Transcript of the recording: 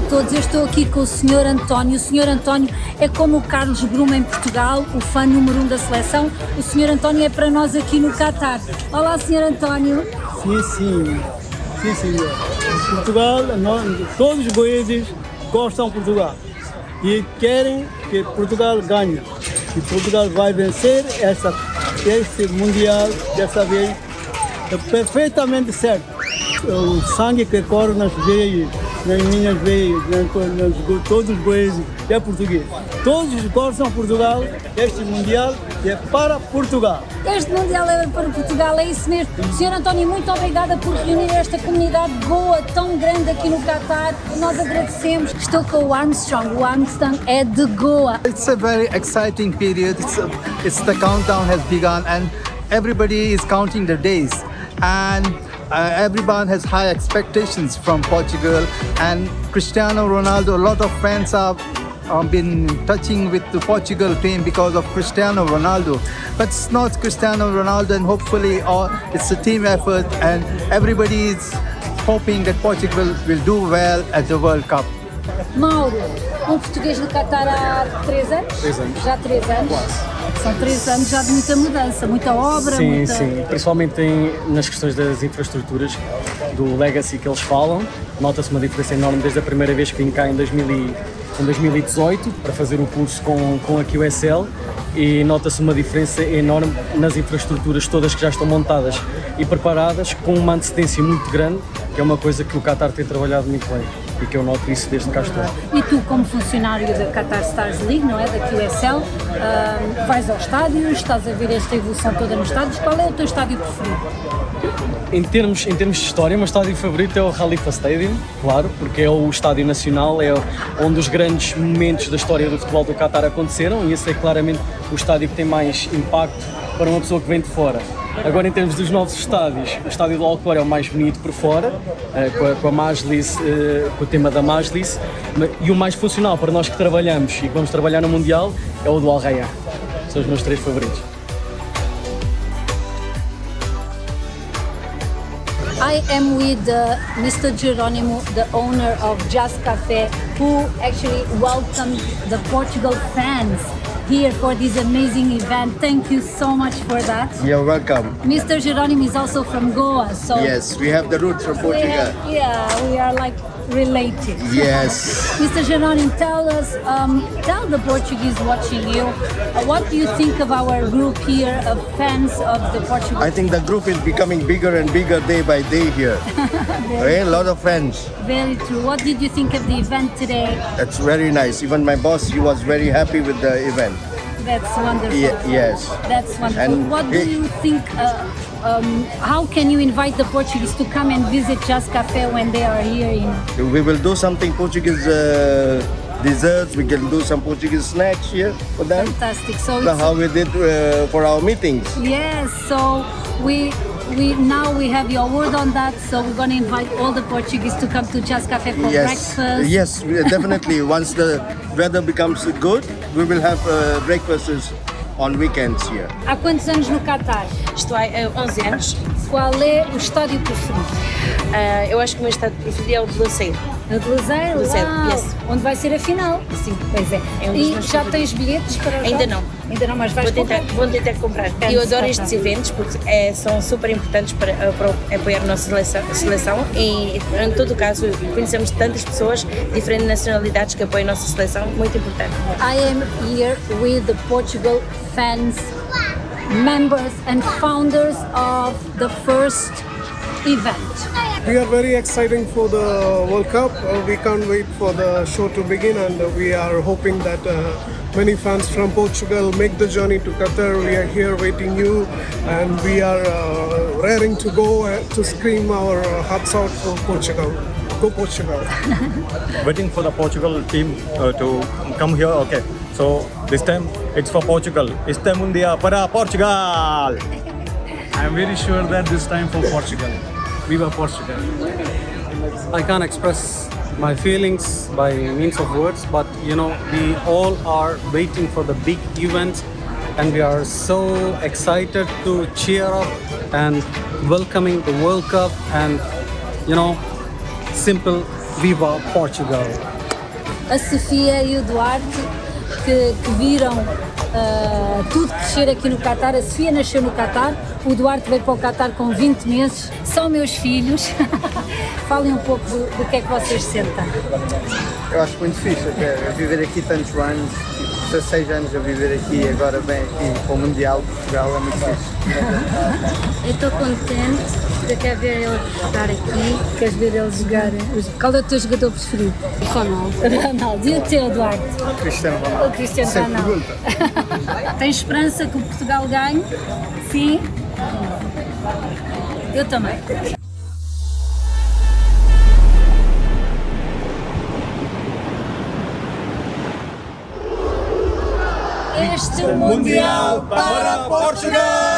todos. Eu estou aqui com o Sr. António. O Sr. António é como o Carlos Bruma em Portugal, o fã número 1 da seleção. O Sr. António é para nós aqui no Qatar. Olá, Sr. António. Sim. Portugal, todos os goianos gostam de Portugal e querem que Portugal ganhe. E Portugal vai vencer este Mundial dessa vez. É perfeitamente certo. O sangue que corre nas veias, nas minhas veias, todos os goianos é português. Todos gostam de Portugal. Este Mundial é para Portugal. Este Mundial é para Portugal, é isso mesmo. Sr. António, muito obrigada por reunir esta comunidade boa, tão grande aqui no Qatar. Nós agradecemos. Estou com o Armstrong. O Armstrong é de Goa. It's a very exciting period. It's the countdown has begun and everybody is counting the days. And everyone has high expectations from Portugal, and Cristiano Ronaldo, a lot of fans have been touching with the Portugal team because of Cristiano Ronaldo, but it's not Cristiano Ronaldo, and hopefully it's a team effort and everybody is hoping that Portugal will do well at the World Cup. Mauro, português no Qatar há 3 anos? 3 anos. Já 3 anos? Quase. São 3 anos já de muita mudança, muita obra. Sim, principalmente nas questões das infraestruturas, do legacy que eles falam. Nota-se uma diferença enorme desde a primeira vez que vim cá em 2018 para fazer o curso com a QSL, e nota-se uma diferença enorme nas infraestruturas todas que já estão montadas e preparadas com uma antecedência muito grande, que é uma coisa que o Qatar tem trabalhado muito bem e que eu noto isso desde que cá estou. E tu, como funcionário da Qatar Stars League, não é, da QSL, vais ao estádio, estás a ver esta evolução toda nos estádios. Qual é o teu estádio preferido? Em termos de história, o meu estádio favorito é o Khalifa Stadium, claro, porque é o estádio nacional, é onde os grandes momentos da história do futebol do Qatar aconteceram, e esse é claramente o estádio que tem mais impacto para uma pessoa que vem de fora. Agora, em termos dos novos estádios, o estádio do Al-Khor é o mais bonito por fora, com a Majlis, com o tema da Majlis, e o mais funcional para nós que trabalhamos e que vamos trabalhar no Mundial é o do Al Rayyan. São os meus 3 favoritos. I am with Mr. Geronimo, the owner of Just Café, who actually welcomed the Portugal fans here for this amazing event. Thank you so much for that. You're welcome. Mr. Geronimo is also from Goa, so yes, we have the roots from Portugal. We are like related. Yes. Mr. Geronimo, tell us, tell the Portuguese watching you, what do you think of our group here of fans of the Portugal? I think the group is becoming bigger and bigger day by day here. A lot of fans. Very true. What did you think of the event today? That's very nice. Even my boss, he was very happy with the event. That's wonderful. Yes. That's wonderful. And what do you think, how can you invite the Portuguese to come and visit Just Café when they are here in? We will do something Portuguese desserts, we can do some Portuguese snacks here for them. Fantastic. So how we did for our meetings. Yes, so now we have your word on that, so we're going to invite all the Portuguese to come to Just Café for breakfast. Yes, definitely. Once the weather becomes good, we will have breakfasts on weekends here. Há quantos anos no Qatar? Estou há 11 anos. Qual é o estádio preferido? Eu acho que o meu estádio preferido é o de Laceiro. No de Laceiro? Yes. Onde vai ser a final? Sim. Pois é. E já tens bilhetes para Ainda não. Ainda não, mas vais comprar? Vou tentar comprar. Eu adoro estes eventos porque são super importantes para apoiar a nossa seleção e, em todo o caso, conhecemos tantas pessoas de diferentes nacionalidades que apoiam a nossa seleção, muito importante. I am here with the Portugal fans, members and founders of the first event. We are very excited for the World Cup. We can't wait for the show to begin, and we are hoping that many fans from Portugal make the journey to Qatar. We are here waiting you, and we are raring to go to scream our hearts out for Portugal. Go Portugal! Waiting for the Portugal team to come here. Okay, so this time it's for Portugal. Este Mundial para Portugal! I'm very sure that this time for Portugal. Viva Portugal! I can't express my feelings by means of words, but you know, we all are waiting for the big event and we are so excited to cheer up and welcoming the World Cup and, you know, simple Viva Portugal! a Sofia e o Duarte, que viram tudo crescer aqui no Qatar. A Sofia nasceu no Qatar, o Duarte veio para o Qatar com 20 meses, são meus filhos. Falem um pouco do que é que vocês sentem. Eu acho muito fixe até viver aqui tantos anos, 16 anos a viver aqui, agora vem aqui para o Mundial de Portugal, é muito fixe. Eu estou contente, eu quero ver eles estar aqui. Queres ver eles jogarem? Qual é o teu jogador preferido? Ronaldo. E o teu, Duarte? Cristiano Ronaldo. O Cristiano Sem Ronaldo. Tens esperança que o Portugal ganhe? Sim? Eu também. Este Mundial para Portugal!